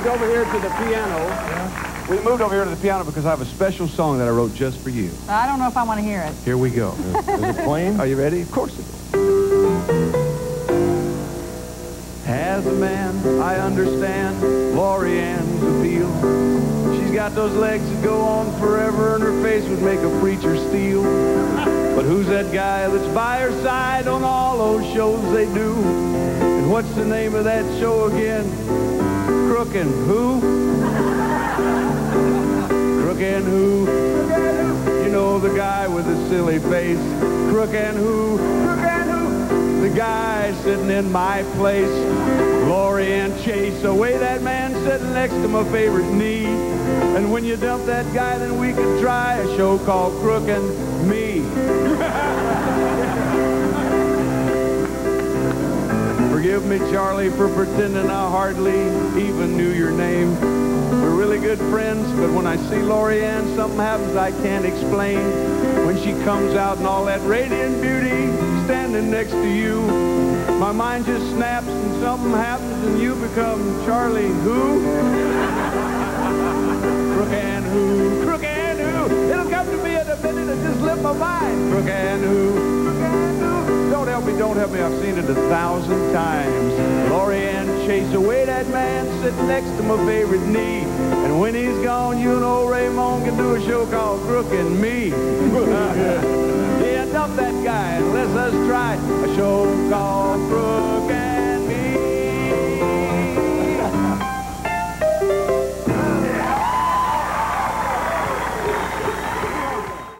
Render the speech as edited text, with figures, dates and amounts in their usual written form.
moved over here to the piano. Yeah. We moved over here to the piano because I have a special song that I wrote just for you. I don't know if I want to hear it. Here we go. Is it playing? Are you ready? Of course it is. As a man, I understand Lori Ann's appeal. She's got those legs that go on forever, and her face would make a preacher steal. But who's that guy that's by her side on all those shows they do? And what's the name of that show again? Crook Who? Crook Who? You know, the guy with the silly face. Crook Who? Crook Who? The guy sitting in my place. Lori Ann Chase, the way that man sitting next to my favorite knee. And when you dump that guy, then we could try a show called Crook and Me. Forgive me, Charlie, for pretending I hardly even knew your name. We're really good friends, but when I see Lori Ann, something happens I can't explain. When she comes out in all that radiant beauty, standing next to you, my mind just snaps and something happens and you become Charlie Who? Crook Who? Crook Who? It'll come to me in a minute and just slip my mind. Crook Who? Crook Who? Don't help me, don't help me. I've seen it 1,000 times. Lori Ann Chase, the way that man sitting next to my favorite knee. And when he's gone, you and old Raymond can do a show called Crook and Me. Yeah, dump that guy and let us try a show called Crook and